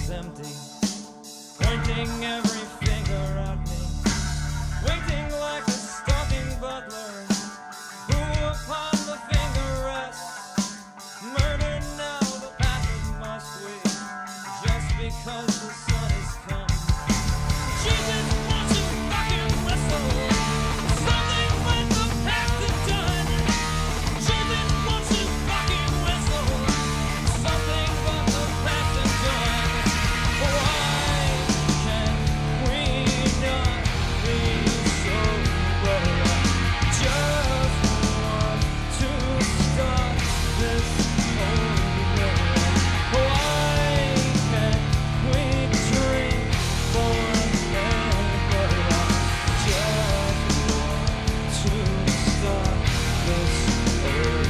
was empty, pointing every finger at me, waiting like a stalking butler, who upon the finger rests. Murder now, the passage must we, just because the sun has come. Jesus wants to fucking whistle, something when the past is done. Jesus wants to fucking whistle, something but the past is done. Why can we not be sober? Just want to start this over. Why can't we drink forever? Just want to start this over.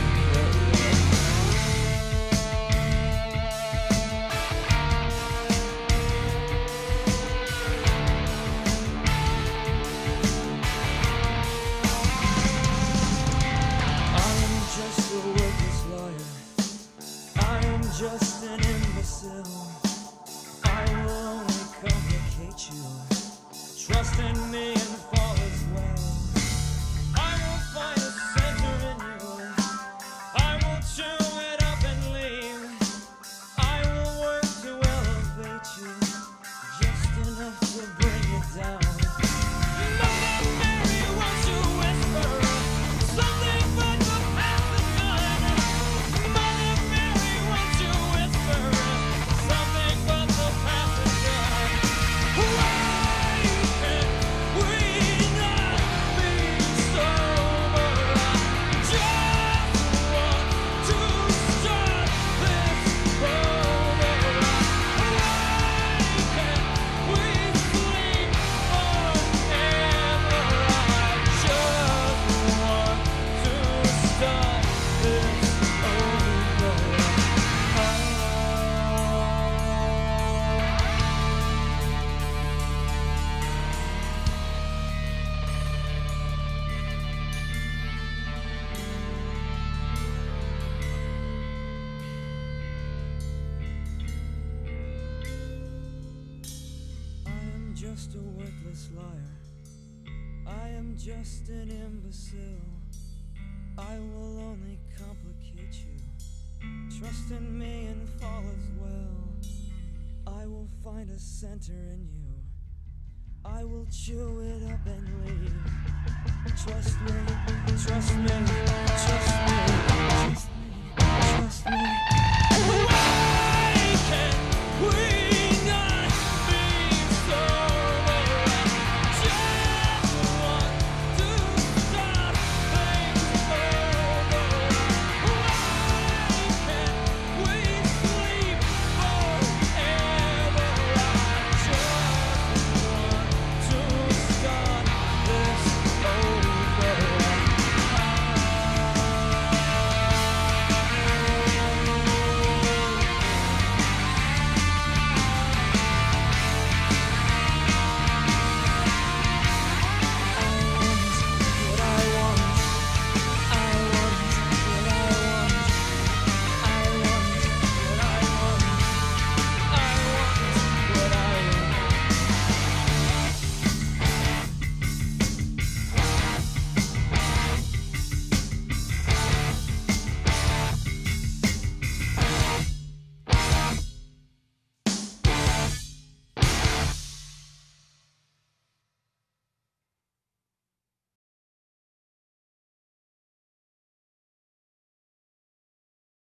I am just a worthless liar. I am just an imbecile. I will only complicate you. Trust in me and fall as well. I will find a center in you. I will chew it up and leave. I will work to elevate you, just enough to bring you down. Mother Mary, won't you whisper something but the past is done? Mother Mary, won't you whisper something but the past is done? Why can't we not be sober? Just want to start this over. Why can't we sleep forever? I just want to start this over. I am just a worthless liar. I am just an imbecile. I will only complicate you. Trust in me and fall as well. I will find a center in you. I will chew it up and leave. Trust me, trust me, trust me, trust me, trust me.